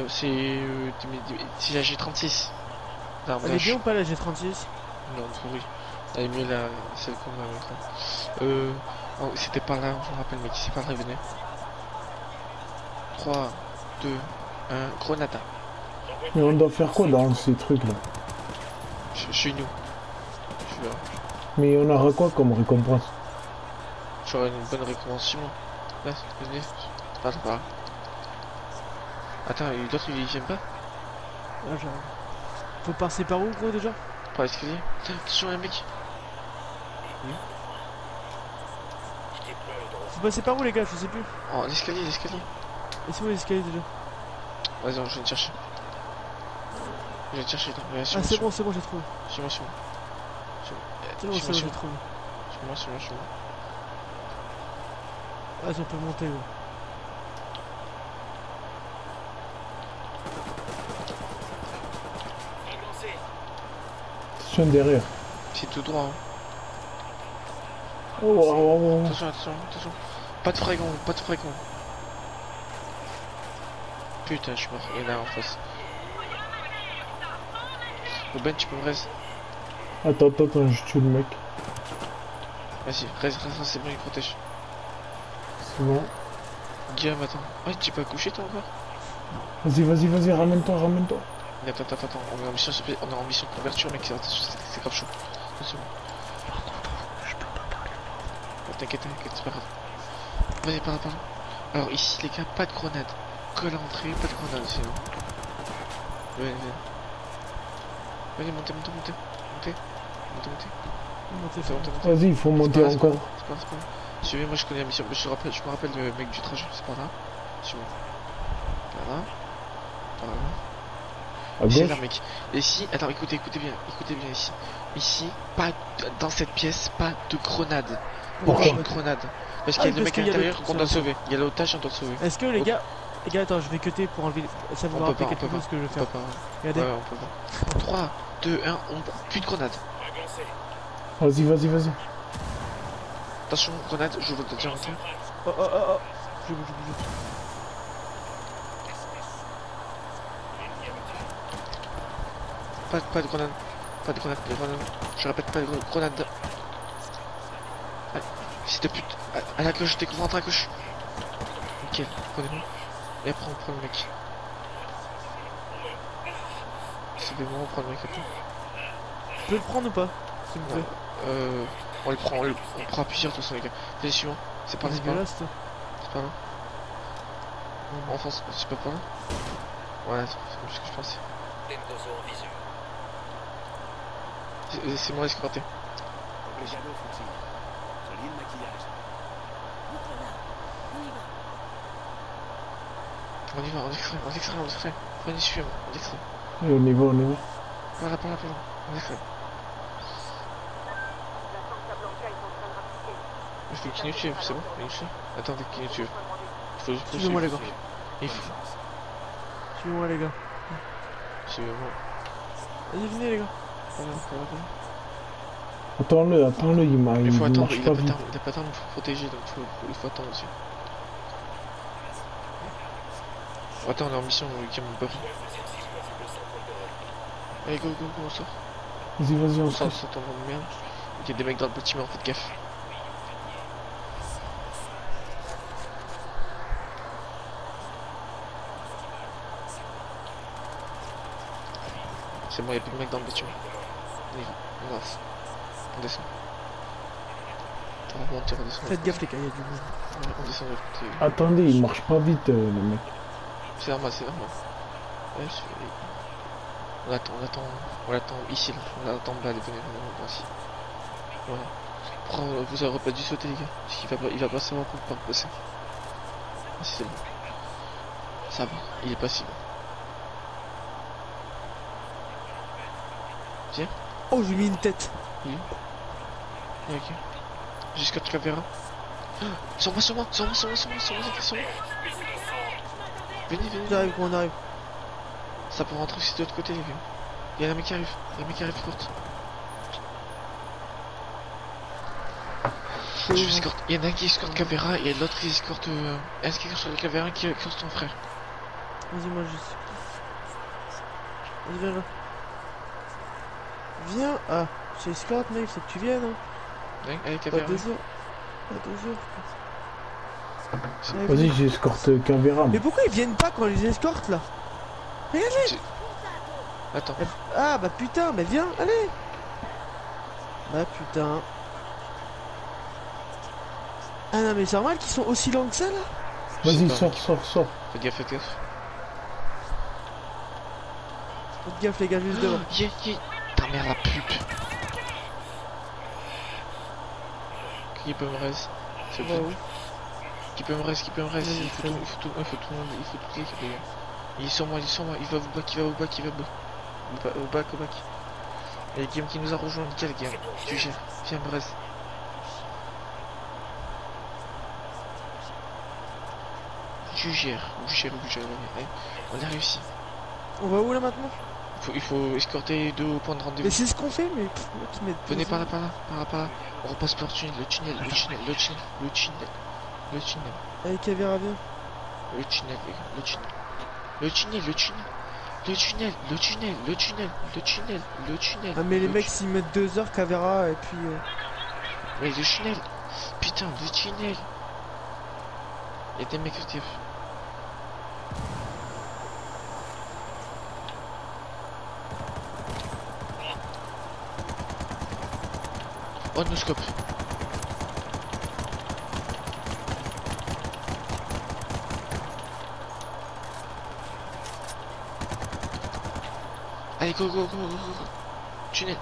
c'est la G36. Elle est bien ou pas la G36? Non, pourri. Elle est mieux la celle qu'on a maintenant. C'était par là, je me rappelle, mec, c'est par là, venez. 3, 2, 1, Grenada. Mais on doit faire quoi dans ces trucs là? Chez nous. Je vais. Mais on aura quoi comme récompense? J'aurai une bonne récompense sur moi. Là, venez. C'est pas là. Attends, d'autres ils viennent pas? Ah, j'arrive. Faut passer par où, gros, déjà? Par l'escalier. Attention, un mec. Faut passer par où, les gars? Je sais plus. Oh, l'escalier. Et c'est où l'escalier déjà? Vas-y, je viens te chercher. Je viens te chercher. Ah, c'est bon, j'ai trouvé. Suis-moi. C'est bon, j'ai trouvé. Suis-moi. Vas-y, on peut monter, gros. Attention derrière. C'est tout droit. Hein. Oh. Attention. Pas de frégon. Putain, je suis mort. Il y en a en face. Ben, tu peux me reste. Attends, je tue le mec. Vas-y, reste, c'est bon, il protège. C'est bon. Guillaume, attends. Ouais, tu peux coucher toi encore? Vas-y, ramène-toi. Attends, on est en mission de couverture, mec, c'est grave chaud. Attention. Je peux pas parler. T'inquiète, c'est pas grave. Vas-y, par là. Alors ici, les gars, pas de grenade. Que à l'entrée, pas de grenade, sinon. Venez. Vas-y, montez. Vas-y, il faut monter encore. C'est pas grave. Suivez-moi, je connais la mission. Je me rappelle le mec du trajet, c'est par là. Suivez-moi. Par là. À Ici, gauche. là, mec. Et ici, attends, écoutez bien ici. Ici, pas dans cette pièce, pas de grenade. Aucune grenade. Parce qu'il y a le mec à l'intérieur qu'on doit sauver. Il y a l'otage, on doit le sauver. Est-ce que les gars, attends, je vais cutter pour enlever. Ça va me rappeler quelque chose que je vais faire. Regardez. Ouais, on peut pas. 3, 2, 1, plus de grenade. Vas-y. Attention, grenade, je veux déjà rentrer. Oh. Je bouge. Pas de grenade. Je répète, pas de grenade. Allez, fils de pute. À la gauche, rentre à gauche. Nickel, prenez-moi. Et après, on prend le mec. C'est des moments, on prend le mec après. Je peux le prendre ou pas, s'il vous plaît? On le prend plusieurs de toute façon, les gars. Vas-y, suis-moi. C'est pas là. C'est pas là. En France, c'est pas là. Ouais, c'est ce que je pensais. C'est moi escorté. Le cadeau fonctionne. Joli le maquillage. On y va, on extrait. Prenez, suivez-moi, on extrait. Et on y va. Par là, on extrait. Je fais qui nous suive, c'est bon, qui nous suive. Attendez, qui nous suive. Suivez-moi, les gars. Suivez-moi. Vas-y, venez, les gars. Attends-le, il Il faut attendre, marche il pas a vite. pas attendre, il faut protéger, donc il faut attendre aussi. Attends, on est en mission, qui a mon buff. Allez, go, on sort. Vas-y, on sort. sort. On tombe en merde. Il y a des mecs dans le bâtiment, faites gaffe. C'est bon, il y a plus de mecs dans le bâtiment. On descend. On redescend. Faites gaffe, les gars, il y a du mouvement. On descend de l'autre côté. Attendez, il marche pas vite, le mec. C'est normal. Ouais, on l'attend ici, là. On l'attend là, venez ici. Voilà. Vous aurez pas dû sauter, les gars. Parce qu'il va pas savoir pour pas passer. C'est bon. Ça va, il est pas si bon. Tiens. Oh, j'ai mis une tête. Ok. Jusqu'à Travera. Sur moi. Venez. J'arrive, on arrive. Ça peut rentrer aussi de l'autre côté, les gars. Il y a un mec qui arrive. Courte. Il y en a un qui escorte Cavera et l'autre qui escorte. Est-ce qu'il escorte Cavera qui escorte son frère? Vas-y, moi je sais. Vas-y, viens là. Viens. Ah, je escorte, mec, faut que tu viennes. Hein. Allez, Pas Cavéra. 2 heures. Pas 2 heures. Allez, Vas-y, viens. j'escorte Cavéra. Mais pourquoi ils viennent pas quand on les escorte là? Regardez. Attends. Ah bah putain, mais viens, allez. Bah putain. Ah non mais c'est normal qu'ils sont aussi lents que ça là. Vas-y, Je sais pas, sors, mec. sors, sors. Fais gaffe, fais gaffe. Faites gaffe les gars, juste devant. Yeah, yeah. Ta mère la pub. Qui peut me reste? S'il te plaît. Ouais. Qui peut me reste? Vas-y, Il faut tout le monde, il faut toutes les équipes, les gars. Il est sur moi, il va au bac, il va au bac, il va au bac. Et Guillaume qui nous a rejoint, nickel Guillaume. Tu gères, viens me reste. Tu gères, allez, on a réussi. On va où là maintenant? Il faut escorter les deux au point de rendez-vous. Mais c'est ce qu'on fait, mais pff, moi qui m'aide. Venez par là. On repasse par le tunnel. Allez, Cavéra, viens. Le tunnel, les gars, le tunnel. Ah, mais les mecs, s'ils mettent 2 heures, Cavéra, et puis. Mais le tunnel. Putain, le tunnel. Y'a des mecs qui... Oh, no scope. Allez, go. Tunnel.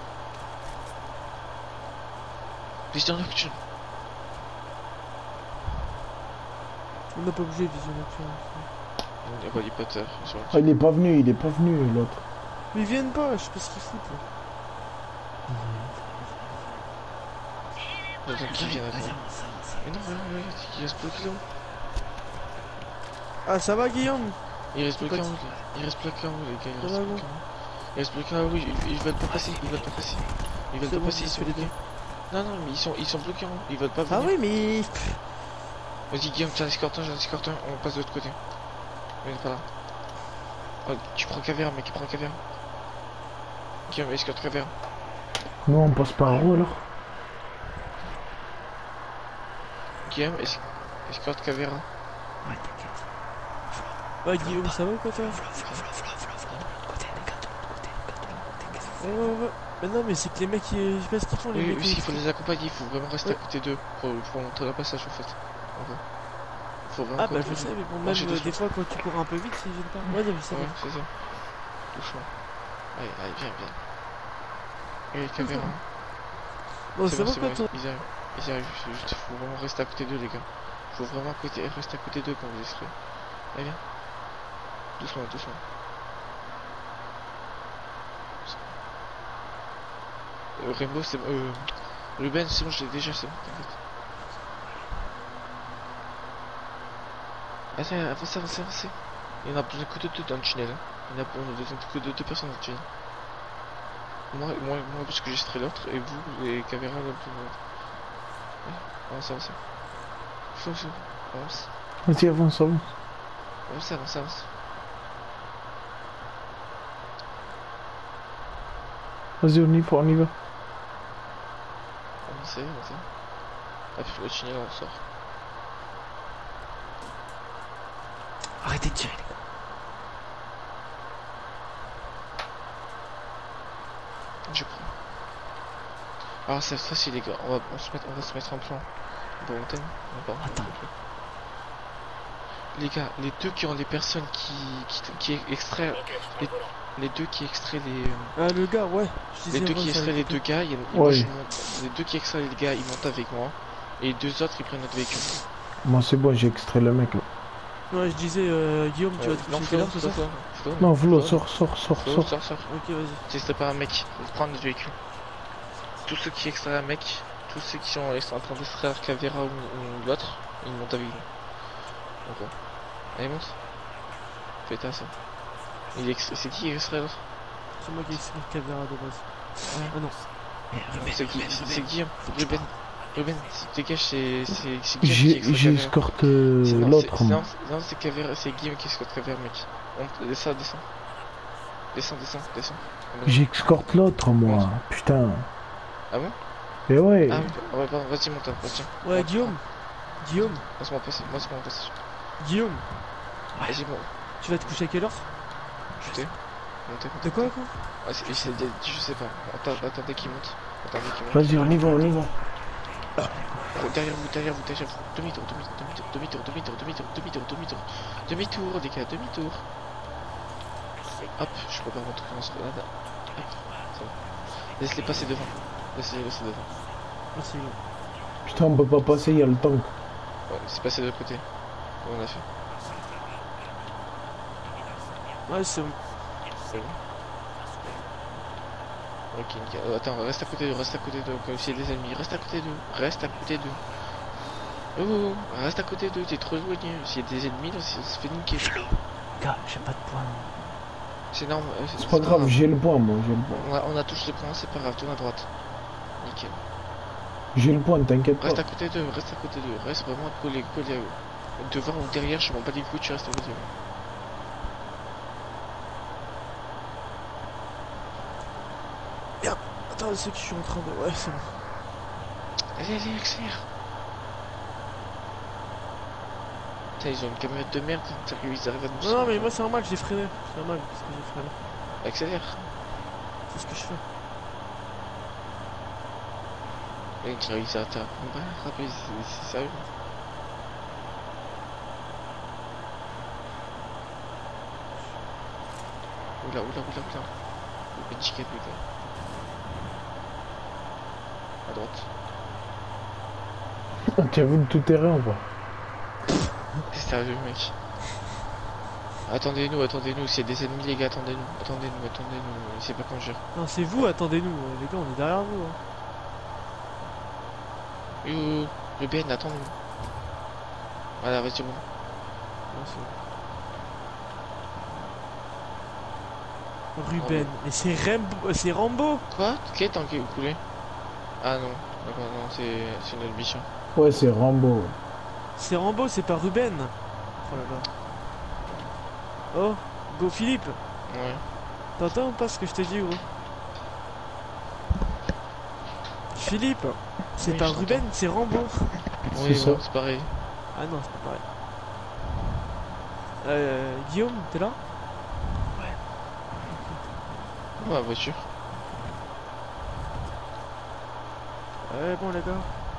Vision nocturne. On n'a pas bougé, vision nocturne. On est pas du poteur. Ah, il est pas venu, l'autre. Mais ils viennent pas, je sais pas ce qu'ils foutent là. L'autre qui vient d'arriver. Mais non, regarde, il reste bloqué là-haut. Ah, ça va, Guillaume? Il reste bloqué en haut, les gars. Il reste bloqué en haut, ils veulent pas passer, ils se les deux. Non, mais ils sont bloqués en haut, ils veulent pas venir. Ah oui, mais. Vas-y, Guillaume, j'en escorte un, on passe de l'autre côté. Mais pas là. Oh, tu prends Cavéra, mec, tu prends Cavéra. Guillaume, escorte Cavéra. Non, on passe par où alors? Guillaume, escorte Cavéra. Ouais, t'inquiète. Ouais, Guillaume, ça va ou quoi, toi? Ouais. Mais non, mais c'est que les mecs, je sais pas ce qu'ils font, les Oui, mecs. parce qu'il faut les accompagner, il faut vraiment rester à côté d'eux pour montrer le passage en fait. Faut vraiment Ah bah je sais, mais bon, même des fois quand tu cours un peu vite, ils viennent pas. Ouais, non, mais ça va. Ouais, c'est ça. Doucement. Allez, viens. Allez, Cavéra. Bon, c'est bon, quoi, toi? Ils arrivent. Faut vraiment rester à côté d'eux, les gars. Faut vraiment rester à côté d'eux quand vous y serez. Allez, viens. Doucement. Rainbow, c'est bon. Ruben, c'est bon, je l'ai déjà, c'est bon, t'inquiète. Avancez. Il y en a besoin que de 2 dans le tunnel. Hein. On a besoin que de 2 personnes dans le tunnel. Moi parce que j'ai serai l'autre, et vous, et Cavéra, l'autre. Ouais, avance. Avance. Vas-y, avance. Avance. Vas-y, on y va. Avancez. Ah, puis le tunnel, on sort. Arrêtez de tirer, les gars. Je prends. Alors cette fois-ci les gars, on va se mettre en plan. Bon on t'aime. Attends. Les gars, les deux qui ont les personnes qui extraient les deux qui extraient les Ah le gars, ouais. les deux qui extraient les deux gars, les deux qui extraient les gars, ils montent avec moi et les 2 autres ils prennent notre véhicule. Moi c'est bon, j'ai extrait le mec là. Ouais, je disais Guillaume, tu vas te coucher là, c'est ça? Non, Vlo, sors. Ok, vas-y. c'est pas un mec, prendre notre véhicule. Tous ceux qui extraient un mec, tous ceux qui sont en train d'extraire Cavéra ou l'autre, ils montent avec nous. Ok. Allez, monte. Fais ta ça. C'est qui qui extrait l'autre? C'est moi qui ai extrait Cavéra de base. Ouais. Ah non. C'est Guillaume. Ruben, dégage, c'est Guillaume qui j'escorte l'autre. Non, c'est Cavéra, c'est Guillaume qui escorte Cavéra, mec. Descends. Descends, descends, descends. J'escorte l'autre, moi. Putain. Ah bon? Et ouais. Ah ouais, pardon, vas-y, monte, vas-y. Ouais, Guillaume. Guillaume. Laisse-moi passer, moi c'est mon passage. Guillaume. Vas-y, bon. Tu vas te coucher à quelle heure? Montez. Montez. De quoi? Ah, je sais pas. Attendez qu'il monte. Attendez qu'il monte. Vas-y, on y va, on y va. Derrière vous, derrière vous, derrière vous. Demi-tour, demi-tour, les gars, demi-tour. Hop, je peux pas rentrer dans ce là. Hop, c'est bon. Laisse-les passer devant. Laissez-les passer devant. Merci. Putain, on peut pas passer, il y a le tank. Ouais, c'est passé de l'autre côté. Comment on a fait? Ouais, c'est bon. C'est bon. Ok, nickel. Attends, reste à côté d'eux, comme s'il y a des ennemis. Reste à côté d'eux, Oh, reste à côté d'eux, t'es trop éloigné. S'il y a des ennemis, là, ça se fait niquer. Gars, j'ai pas de points. C'est normal. C'est pas grave, j'ai le point, moi, j'ai le point. On a tous le point, c'est pas grave, tourne à droite. Nickel. J'ai le point, t'inquiète pas. Reste à côté d'eux, reste vraiment collé à eux. Devant ou derrière, je m'en bats les couilles, tu restes à côté d'eux. Merde, attends, c'est que je suis en train de... Ouais, c'est bon. Allez, accélère. Putain, ils ont une camionnette de merde, ils arrivent à nous... Non, mais moi c'est normal, j'ai freiné. C'est normal, parce que j'ai freiné. Accélère. C'est ce que je fais. Mec, ils arrivent à combattre, c'est sérieux. Oula. Le petit cap, à droite. T'as vu le tout-terrain ou pas? T'es sérieux, mec? Attendez-nous, s'il y a des ennemis, les gars, attendez-nous, c'est pas conduire. Non, c'est vous, attendez-nous, les gars, on est derrière vous. Yo, Ruben, attends-nous. Voilà, vas-y, bon. Non, c'est bon. Ruben, mais c'est Rambo. Quoi? Quel temps qui est coulé? Ah non, d'accord, non, c'est une autre mission. Ouais, c'est Rambo. C'est Rambo, c'est pas Ruben. Oh là là. Oh, go Philippe. Ouais. T'entends ou pas ce que je te dis, gros? Philippe, c'est Oui, pas je Ruben, t'entends. c'est Rambo. Oui, ça. bon, c'est pareil. Ah non, c'est pas pareil. Guillaume, t'es là? Oh, la voiture. Ouais, bon, les gars.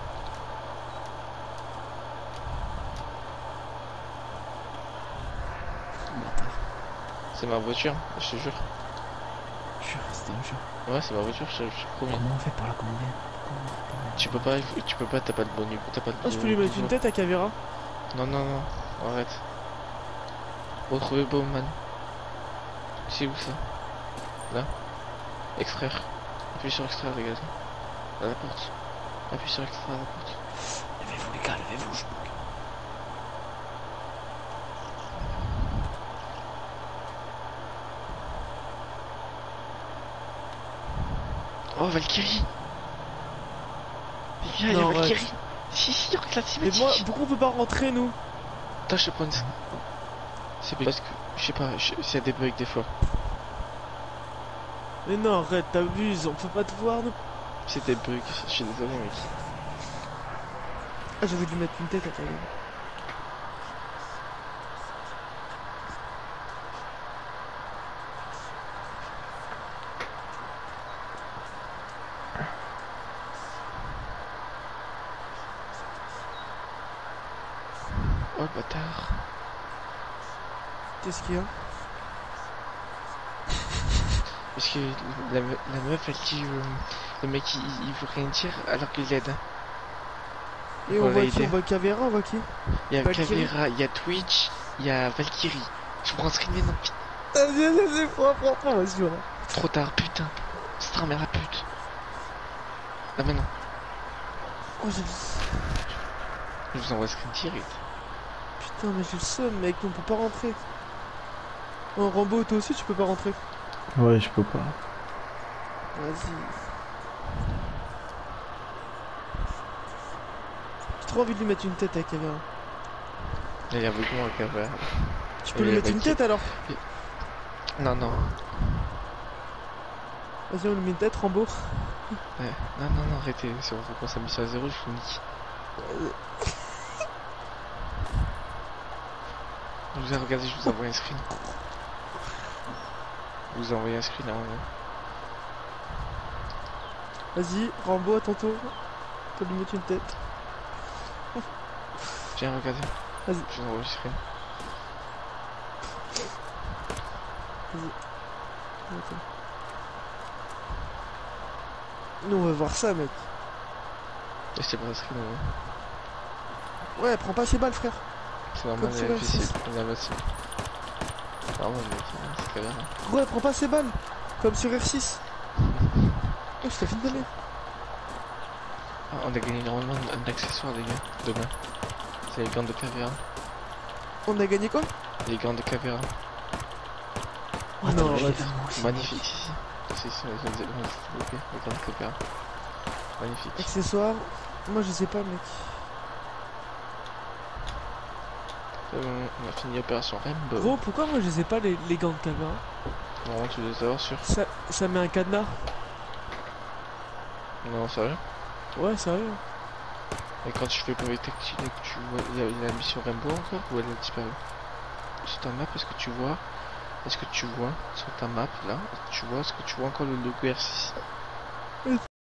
C'est ma voiture, je te jure. Jure, c'était un jeu. Ouais, c'est ma voiture, je te promets. Comment on fait pour la commander? Tu peux pas, t'as pas de bon niveau, t'as pas de Ah, je peux lui mettre une tête à Caveira? Non, arrête. Retrouver Bowman. C'est où ça? Là. Extraire. Appuie sur extraire, les gars. À la porte. Appuie sur extraire à la porte. Levez-vous, les gars, levez-vous, je manque. Oh, Valkyrie! Les gars, il y a Non, Valkyrie! Si, regarde la Mais cinématique! moi, pourquoi on peut pas rentrer, nous? Attends, je te prends une... C'est parce que, je sais pas, s'il y a des bugs des fois. Mais non, arrête, t'abuses, on peut pas te voir, nous. C'est des bugs, je suis désolé, mec. Ah, j'avais dû mettre une tête à Caveira. Oh, bâtard. Qu'est-ce qu'il y a? Parce que la meuf, elle dit, le mec, il veut rien dire alors qu'il l'aide. Et on voit qui? On voit Caveira, on voit qui? Il y a Valkyrie. Caveira, il y a Twitch, il y a Valkyrie. Je prends un screen maintenant, putain. Vas-y, prends, vas-y, voilà. Trop tard, putain. C'est ta mère la pute. Là maintenant. Oh, j'ai le... Je vous envoie un screen direct. Putain, mais j'ai le seum, mec, on peut pas rentrer. Oh, Rambo, toi aussi, tu peux pas rentrer. Ouais, je peux pas. Vas-y. J'ai trop envie de lui mettre une tête à Caveira. Il est avec moi, Caveira. Tu peux lui mettre une tête alors? Non, non. Vas-y, on lui met une tête, Rambo. Ouais. Non, non, non, arrêtez. Si on recommence à mission à 0, je vous nique. Regardez, je vous envoie un screen. Je vous ai envoyé un screen là. Vas-y, Rambo, à ton tour. Faut lui mettre une tête. Viens, regardez. Vas-y. Je vous envoie le screen. Attends. Nous, on va voir ça, mec. Et c'est pas un screen, ouais. Ouais, prends pas ces balles, frère. C'est normal, Comme il est sur difficile. R6. Il est invincible. Pardon, mec, c'est très bien. Ouais, prends pas ces balles. Comme sur R6. Oh, je t'ai fait de donner. Ah, on a gagné énormément d'accessoires, les gars, demain. C'est les gants de caméra. On a gagné quoi? Les gants de caméra. Oh non, magnifique. vas-y. Magnifique, si. Si, si, les gants de caméra. Magnifique. Accessoires. Moi, je sais pas, mec. On a fini l'opération Rainbow. Gros, pourquoi moi, je sais pas les gants de caméra? Non, tu veux savoir sûr. Ça met un cadenas. Non, sérieux. Ouais, sérieux. Et quand tu fais brevet tactile et que tu vois, il y a la mission Rainbow encore ou elle a disparu? Sur ta map, est-ce que tu vois sur ta map là, tu vois, est-ce que tu vois encore le logo R6?